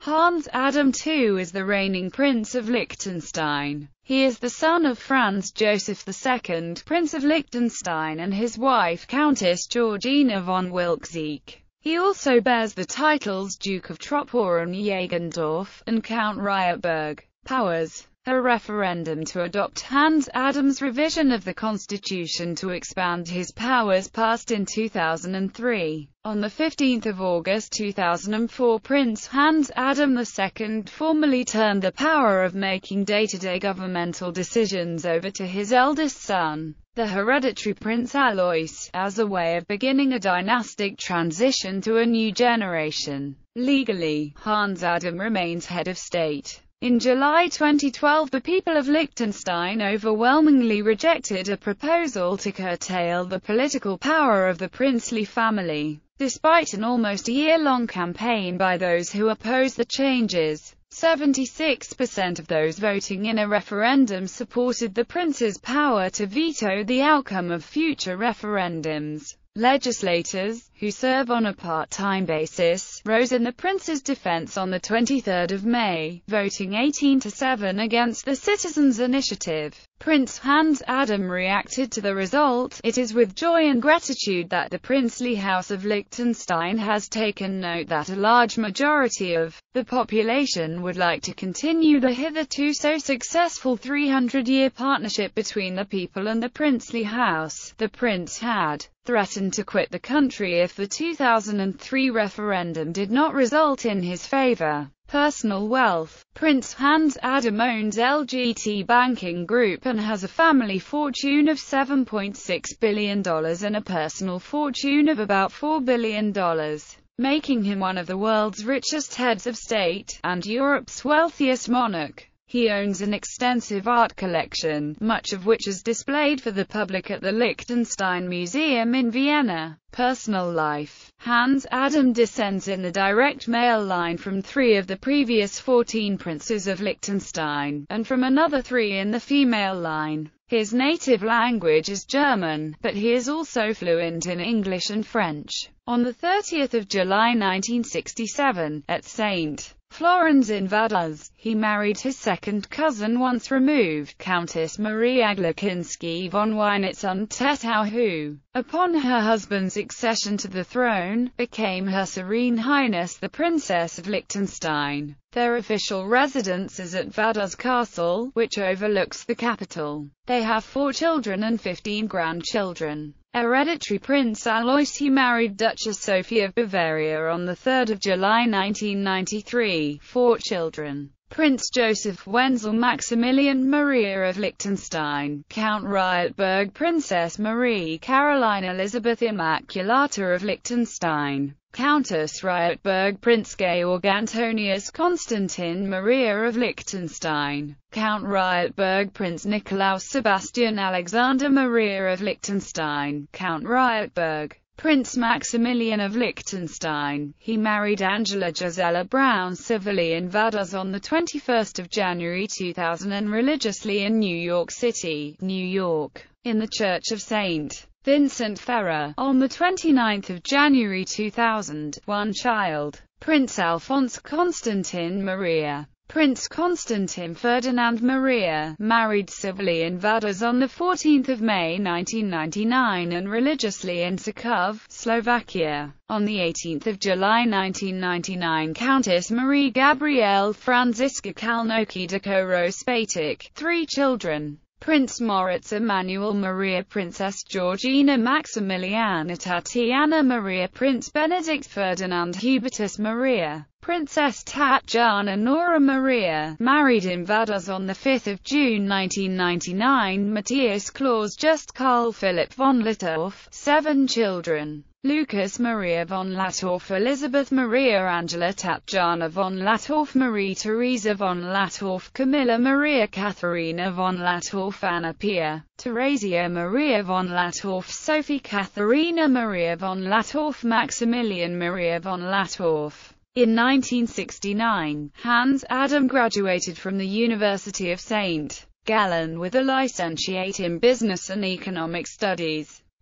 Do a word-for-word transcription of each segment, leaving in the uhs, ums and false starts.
Hans Adam the Second is the reigning Prince of Liechtenstein. He is the son of Franz Joseph the Second, Prince of Liechtenstein, and his wife Countess Georgina von Wilczek. He also bears the titles Duke of Troppau-Jagendorf and Count Rietberg. Powers. A referendum to adopt Hans Adam's revision of the constitution to expand his powers passed in two thousand three. On the fifteenth of August two thousand four, Prince Hans Adam the Second formally turned the power of making day-to-day governmental decisions over to his eldest son, the hereditary Prince Alois, as a way of beginning a dynastic transition to a new generation. Legally, Hans Adam remains head of state. In July twenty twelve, the people of Liechtenstein overwhelmingly rejected a proposal to curtail the political power of the princely family. Despite an almost year-long campaign by those who oppose the changes, seventy-six percent of those voting in a referendum supported the prince's power to veto the outcome of future referendums. Legislators, who serve on a part-time basis, rose in the prince's defense on the twenty-third of May, voting eighteen to seven against the Citizens' Initiative. Prince Hans Adam reacted to the result. "It is with joy and gratitude that the princely house of Liechtenstein has taken note that a large majority of the population would like to continue the hitherto so successful three hundred year partnership between the people and the princely house." The prince had threatened to quit the country if the two thousand three referendum did not result in his favor. Personal wealth. Prince Hans Adam owns L G T Banking Group and has a family fortune of seven point six billion dollars and a personal fortune of about four billion dollars, making him one of the world's richest heads of state, and Europe's wealthiest monarch. He owns an extensive art collection, much of which is displayed for the public at the Liechtenstein Museum in Vienna. Personal life. Hans Adam descends in the direct male line from three of the previous fourteen princes of Liechtenstein, and from another three in the female line. His native language is German, but he is also fluent in English and French. On the thirtieth of July nineteen sixty-seven, at Saint Florence in Vaduz, he married his second cousin once removed, Countess Marie Aglakinski von Weinitz und Tettau, who, upon her husband's accession to the throne, became Her Serene Highness the Princess of Liechtenstein. Their official residence is at Vaduz Castle, which overlooks the capital. They have four children and fifteen grandchildren. Hereditary Prince Alois. He married Duchess Sophie of Bavaria on the third of July nineteen ninety-three. Four children. Prince Joseph Wenzel Maximilian Maria of Liechtenstein, Count Rietberg, Princess Marie Caroline Elizabeth Immaculata of Liechtenstein, Countess Rietberg, Prince Georg Antonius Constantin Maria of Liechtenstein, Count Rietberg, Prince Nikolaus Sebastian Alexander Maria of Liechtenstein, Count Rietberg, Prince Maximilian of Liechtenstein. He married Angela Gisela Braun civilly in Vaduz on the twenty-first of January two thousand and religiously in New York City, New York, in the Church of Saint Vincent Ferrer. On the twenty-ninth of January two thousand, one child, Prince Alphonse Constantin Maria. Prince Constantin Ferdinand Maria, married civilly in Vaduz on the fourteenth of May nineteen ninety-nine and religiously in Sakov, Slovakia. On the eighteenth of July nineteen ninety-nine, Countess Marie Gabrielle Franziska Kalnoky de Koro-Spatic. Three children. Prince Moritz Emmanuel Maria, Princess Georgina Maximiliana Tatiana Maria, Prince Benedict Ferdinand Hubertus Maria, Princess Tatjana Nora Maria, married in Vaduz on the fifth of June nineteen ninety-nine, Matthias Klaus Just Carl Philipp von Lettorf. Seven children. Lucas Maria von Lattorf, Elizabeth Maria Angela Tatjana von Lattorf, Marie Theresa von Lattorf, Camilla Maria Katharina von Lattorf, Anna Pia, Theresia Maria von Lattorf, Sophie Katharina Maria von Lattorf, Maximilian Maria von Lattorf. In nineteen sixty-nine, Hans Adam graduated from the University of Saint Gallen with a licentiate in Business and Economic Studies.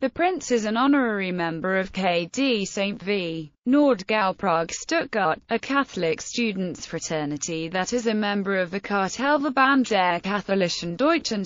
The prince is an honorary member of K D Saint V. Nordgau Prague Stuttgart, a Catholic students' fraternity that is a member of the Kartellverband der Katholischen Deutschen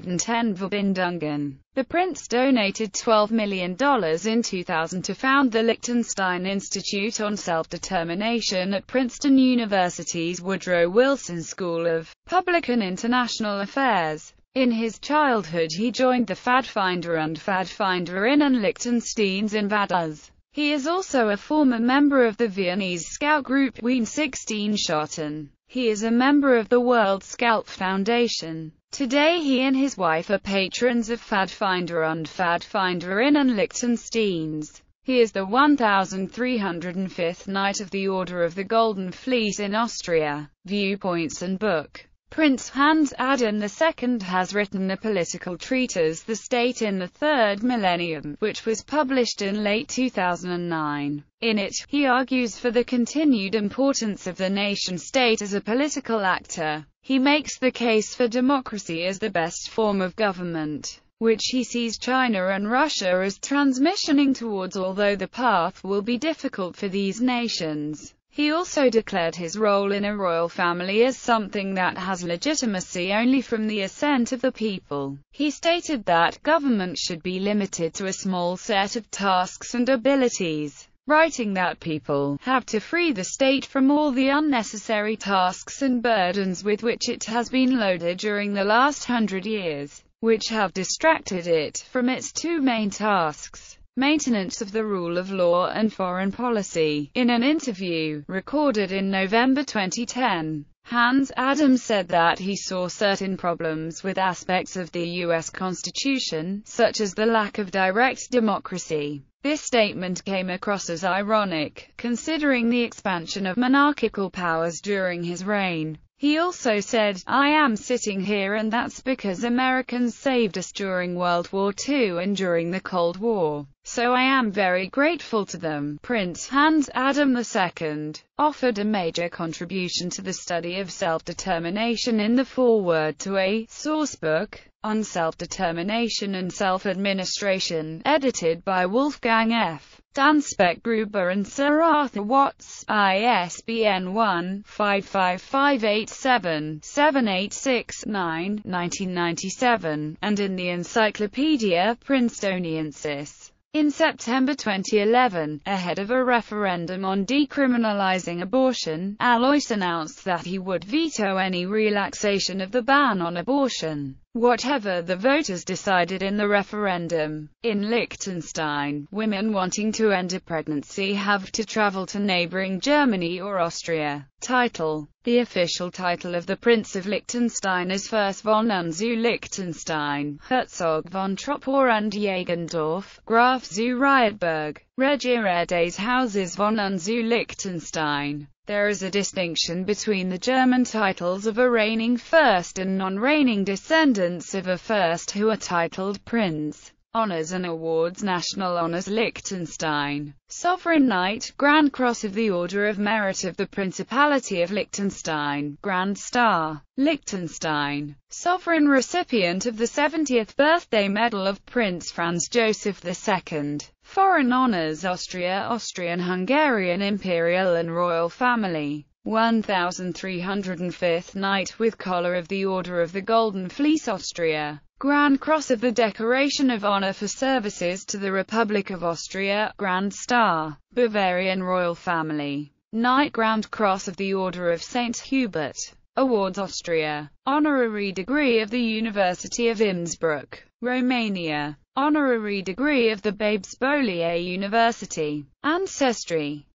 Studentenverbindungen. The prince donated twelve million dollars in two thousand to found the Liechtenstein Institute on Self-Determination at Princeton University's Woodrow Wilson School of Public and International Affairs. In his childhood he joined the Pfadfinder und Pfadfinderinnen Liechtensteins in Vaduz. He is also a former member of the Viennese Scout group Wien sixteen Schotten. He is a member of the World Scout Foundation. Today he and his wife are patrons of Pfadfinder und Pfadfinderinnen Liechtensteins. He is the one thousand three hundred fifth Knight of the Order of the Golden Fleece in Austria. Viewpoints and book. Prince Hans Adam the Second has written a political treatise, The State in the Third Millennium, which was published in late two thousand nine. In it, he argues for the continued importance of the nation-state as a political actor. He makes the case for democracy as the best form of government, which he sees China and Russia as transitioning towards, although the path will be difficult for these nations. He also declared his role in a royal family as something that has legitimacy only from the assent of the people. He stated that government should be limited to a small set of tasks and abilities, writing that people have to free the state from all the unnecessary tasks and burdens with which it has been loaded during the last hundred years, which have distracted it from its two main tasks: maintenance of the rule of law and foreign policy. In an interview, recorded in November twenty ten, Hans Adam said that he saw certain problems with aspects of the U S Constitution, such as the lack of direct democracy. This statement came across as ironic, considering the expansion of monarchical powers during his reign. He also said, "I am sitting here and that's because Americans saved us during World War Two and during the Cold War. So I am very grateful to them." Prince Hans Adam the Second offered a major contribution to the study of self-determination in the foreword to a sourcebook on self-determination and self-administration, edited by Wolfgang F. Danspek-Gruber and Sir Arthur Watts, I S B N one five five five eight seven seven eight six nine, nineteen ninety-seven, and in the Encyclopaedia Princetoniensis. In September twenty eleven, ahead of a referendum on decriminalizing abortion, Alois announced that he would veto any relaxation of the ban on abortion, whatever the voters decided in the referendum. In Liechtenstein, women wanting to end a pregnancy have to travel to neighboring Germany or Austria. Title: The official title of the Prince of Liechtenstein is Fürst von und zu Liechtenstein, Herzog von Troppau und Jagendorf, Graf zu Riedberg, Regier des Hauses von und zu Liechtenstein. There is a distinction between the German titles of a reigning first and non-reigning descendants of a first who are titled prince. Honors and awards. National Honors. Liechtenstein Sovereign Knight, Grand Cross of the Order of Merit of the Principality of Liechtenstein, Grand Star, Liechtenstein. Sovereign recipient of the seventieth Birthday Medal of Prince Franz Joseph the Second. Foreign honors. Austria, Austrian-Hungarian Imperial and Royal Family. one thousand three hundred fifth Knight with Collar of the Order of the Golden Fleece. Austria. Grand Cross of the Decoration of Honor for Services to the Republic of Austria, Grand Star, Bavarian Royal Family. Knight Grand Cross of the Order of Saint Hubert. Awards. Austria. Honorary Degree of the University of Innsbruck, Romania. Honorary Degree of the Babes Bolyai University. Ancestry.